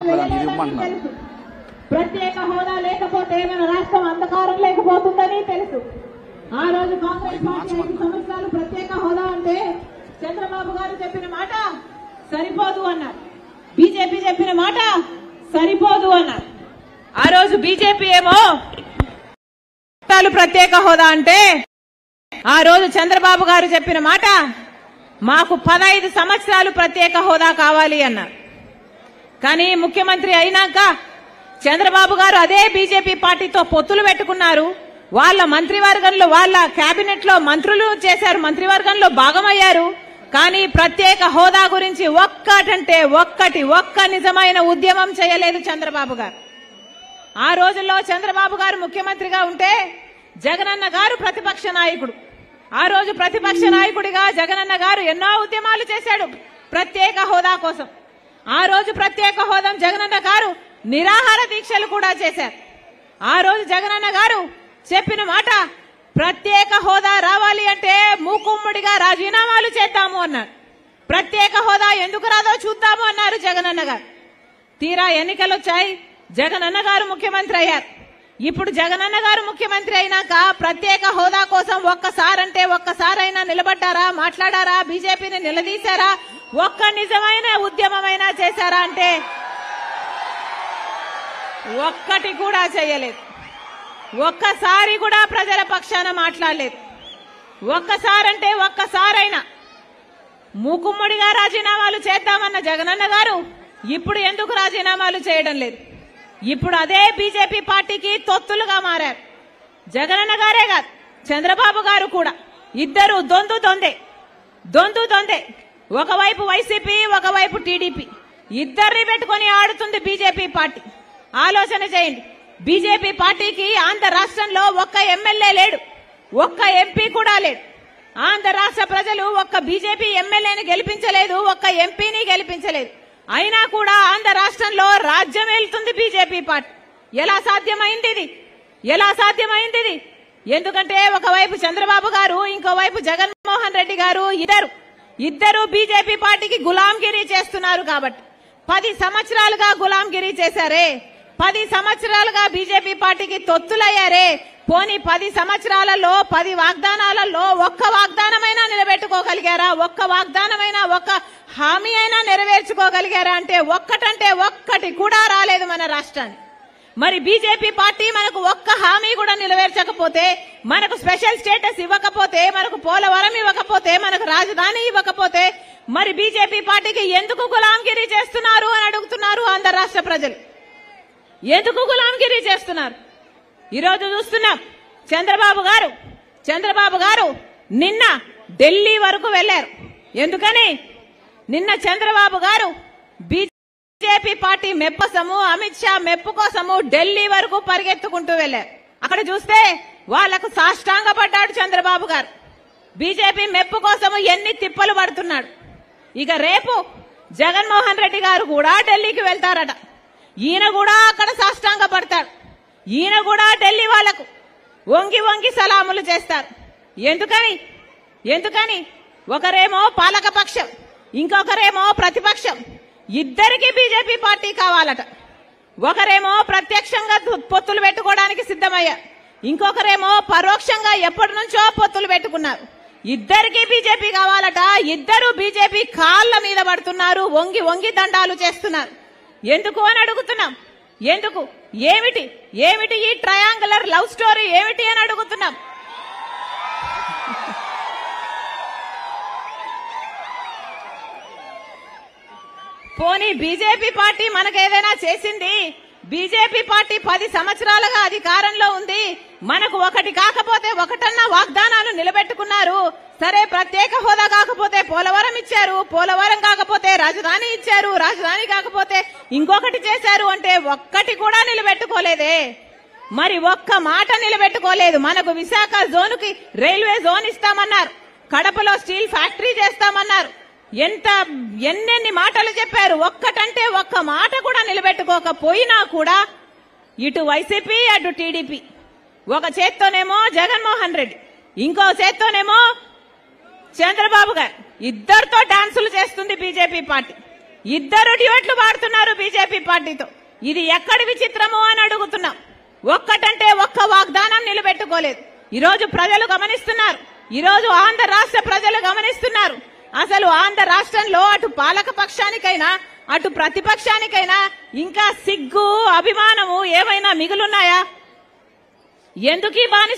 చేయలేదని తెలుసు. ప్రత్యేక హోదా లేకపోతే మన రాష్ట్రం అంధకారం లేకపోతుందని తెలుసు. ఆ రోజు కాంగ్రెస్ పార్టీ 5 సంవత్సరాలు ప్రత్యేక హోదా అంటే చంద్రబాబు గారు చెప్పిన మాట సరిపోదు అన్నారు. బీజేపీ చెప్పిన మాట సరిపోదు అన్నారు. ఆ రోజు బీజేపీ ఏమో ప్రత్యేక హోదా అంటే ఆ రోజు చంద్రబాబు గారు చెప్పిన మాట మాకు 15 సంవత్సరాలు ప్రత్యేక హోదా కావాలి అన్నారు. కానీ ముఖ్యమంత్రి అయినాక చంద్రబాబు గారు అదే బీజేపీ పార్టీతో పొత్తులు పెట్టుకున్నారు. వాళ్ళ మంత్రివర్గంలో వాళ్ళ కేబినెట్ లో మంత్రులు చేశారు, మంత్రివర్గంలో భాగమయ్యారు. కానీ ప్రత్యేక హోదా గురించి ఒక్క నిజమైన ఉద్యమం చేయలేదు చంద్రబాబు గారు. ఆ రోజుల్లో చంద్రబాబు గారు ముఖ్యమంత్రిగా ఉంటే జగనన్న గారు ప్రతిపక్ష నాయకుడు. ఆ రోజు ప్రతిపక్ష నాయకుడిగా జగనన్న గారు ఎన్నో ఉద్యమాలు చేశాడు ప్రత్యేక హోదా కోసం. ఆ రోజు ప్రత్యేక హోదా జగనన్న గారు నిరాహార దీక్షలు కూడా చేశారు. ఆ రోజు జగనన్న గారు చెప్పిన మాట ప్రత్యేక హోదా రావాలి అంటే మూకుమ్మడిగా రాజీనామాలు చేద్దాము అన్నారు. ప్రత్యేక హోదా ఎందుకు రాదో చూద్దాము అన్నారు జగనన్న గారు. తీరా ఎన్నికలు వచ్చాయి, జగనన్న గారు ముఖ్యమంత్రి అయ్యారు. ఇప్పుడు జగనన్న గారు ముఖ్యమంత్రి అయినాక ప్రత్యేక హోదా కోసం ఒక్కసారైనా నిలబడ్డారా, మాట్లాడారా, బీజేపీని నిలదీశారా, ఒక్క నిజమైన ఉద్యమమైనా చేశారా అంటే ఒక్కటి కూడా చేయలేదు. ఒక్కసారి కూడా ప్రజల పక్షాన మాట్లాడలేదు. ఒక్కసారైనా మూకుమ్మడిగా రాజీనామాలు చేద్దామన్న జగనన్న గారు ఇప్పుడు ఎందుకు రాజీనామాలు చేయడం లేదు? ఇప్పుడు అదే బీజేపీ పార్టీకి తొత్తులుగా మారారు. జగనన్న గారే కాదు, చంద్రబాబు గారు కూడా. ఇద్దరు దొందే. ఒకవైపు వైసీపీ, ఒకవైపు టీడీపీ, ఇద్దరిని పెట్టుకుని ఆడుతుంది బీజేపీ పార్టీ. ఆలోచన చేయండి. బీజేపీ పార్టీకి ఆంధ్ర రాష్ట్రంలో ఒక్క ఎమ్మెల్యే లేడు, ఒక్క ఎంపీ కూడా లేడు. ఆంధ్ర రాష్ట్ర ప్రజలు ఒక్క బీజేపీ ఎమ్మెల్యేని గెలిపించలేదు, ఒక్క ఎంపీని గెలిపించలేదు. అయినా కూడా ఆంధ్ర రాష్ట్రంలో రాజ్యం వెళ్తుంది బీజేపీ పార్టీ. ఎలా సాధ్యమైంది ఇది? ఎందుకంటే ఒకవైపు చంద్రబాబు గారు, ఇంకోవైపు జగన్మోహన్ రెడ్డి గారు ఇద్దరు బీజేపీ పార్టీకి గులాంగిరీ చేస్తున్నారు. కాబట్టి 10 సంవత్సరాలుగా గులాంగిరీ చేశారే, 10 సంవత్సరాలుగా బీజేపీ పార్టీకి తొత్తులయ్యారే. పోనీ 10 సంవత్సరాలలో 10 వాగ్దానాలలో ఒక్క వాగ్దానమైనా నిలబెట్టుకోగలిగారా? ఒక్క వాగ్దానమైనా, ఒక్క హామీ అయినా నెరవేర్చుకోగలిగారా అంటే ఒక్కటి కూడా రాలేదు మన రాష్ట్రానికి. మరి బీజేపీ పార్టీ మనకు ఒక్క హామీ కూడా నెరవేర్చకపోతే, మనకు స్పెషల్ స్టేటస్ ఇవ్వకపోతే, మనకు పోలవరం ఇవ్వకపోతే, మనకు రాజధాని ఇవ్వకపోతే మరి బీజేపీ పార్టీకి ఎందుకు గులాంగిరీ చేస్తున్నారు అని అడుగుతున్నారు ఆంధ్ర రాష్ట్ర ప్రజలు. ఎందుకు గులాంగిరీ చేస్తున్నారు? ఈరోజు చూస్తున్నాం. చంద్రబాబు గారు నిన్న ఢిల్లీ వరకు వెళ్లారు. ఎందుకని? నిన్న చంద్రబాబు గారు బీజేపీ పార్టీ మెప్పు కోసము, అమిత్ షా మెప్పు కోసము ఢిల్లీ వరకు పరిగెత్తుకుంటూ వెళ్లారు. అక్కడ చూస్తే వాళ్లకు సాష్టాంగపడ్డాడు చంద్రబాబు గారు. బీజేపీ మెప్పు కోసము ఎన్ని తిప్పలు పడుతున్నాడు. ఇక రేపు జగన్మోహన్ రెడ్డి గారు కూడా ఢిల్లీకి వెళ్తారట. ఈయన కూడా అక్కడ సాష్టాంగ పడతాడు. ఈయన కూడా ఢిల్లీ వాళ్లకు వంగి సలాములు చేస్తారు. ఎందుకని? ఒకరేమో పాలక పక్షం, ఇంకొకరేమో ప్రతిపక్షం. ఇద్దరికి బీజేపీ పార్టీ కావాలట. ఒకరేమో ప్రత్యక్షంగా పొత్తులు పెట్టుకోవడానికి సిద్ధమయ్యారు, ఇంకొకరేమో పరోక్షంగా ఎప్పటి నుంచో పొత్తులు పెట్టుకున్నారు. ఇద్దరికి బీజేపీ కావాలట. ఇద్దరు బీజేపీ కాళ్ల మీద పడుతున్నారు, వంగి దండాలు చేస్తున్నారు. ఎందుకు అని అడుగుతున్నాం. ఎందుకు? ఏమిటి ఈ ట్రయాంగులర్ లవ్ స్టోరీ ఏమిటి అని అడుగుతున్నాం. పోనీ బీజేపీ పార్టీ మనకేదైనా చేసింది? బీజేపీ పార్టీ 10 సంవత్సరాలుగా అధికారంలో ఉంది. మనకు ఒకటి కాకపోతే ఒకటన్నా వాగ్దానాలు నిలబెట్టుకున్నారు. సరే, ప్రత్యేక హోదా కాకపోతే పోలవరం ఇచ్చారు, పోలవరం కాకపోతే రాజధాని ఇచ్చారు, రాజధాని కాకపోతే ఇంకొకటి చేశారు అంటే ఒక్కటి కూడా నిలబెట్టుకోలేదే. మరి ఒక్క మాట నిలబెట్టుకోలేదు. మనకు విశాఖ జోన్కి రైల్వే జోన్ ఇస్తామన్నారు, కడపలో స్టీల్ ఫ్యాక్టరీ చేస్తామన్నారు. ఎన్నెన్ని మాటలు చెప్పారు. ఒక్కటంటే ఒక్క మాట కూడా నిలబెట్టుకోకపోయినా కూడా ఇటు వైసీపీ అటు టీడీపీ, ఒక చేత్తోనేమో జగన్మోహన్ రెడ్డి, ఇంకో చేత్తోనేమో చంద్రబాబు గారు, ఇద్దరితో డాన్సులు చేస్తుంది బీజేపీ పార్టీ. ఇద్దరు డ్యూయెట్లు పాడుతున్నారు బీజేపీ పార్టీతో. ఇది ఎక్కడి విచిత్రము అని అడుగుతున్నాం. ఒక్కటంటే ఒక్క వాగ్దానం నిలబెట్టుకోలేదు. ఈరోజు ప్రజలు గమనిస్తున్నారు. ఈరోజు ఆంధ్ర రాష్ట్ర ప్రజలు గమనిస్తున్నారు. అసలు ఆంధ్ర రాష్ట్రంలో అటు పాలక పక్షానికైనా అటు ప్రతిపక్షానికైనా ఇంకా సిగ్గు అభిమానము ఏమైనా మిగులున్నాయా? ఎందుకీ బానిస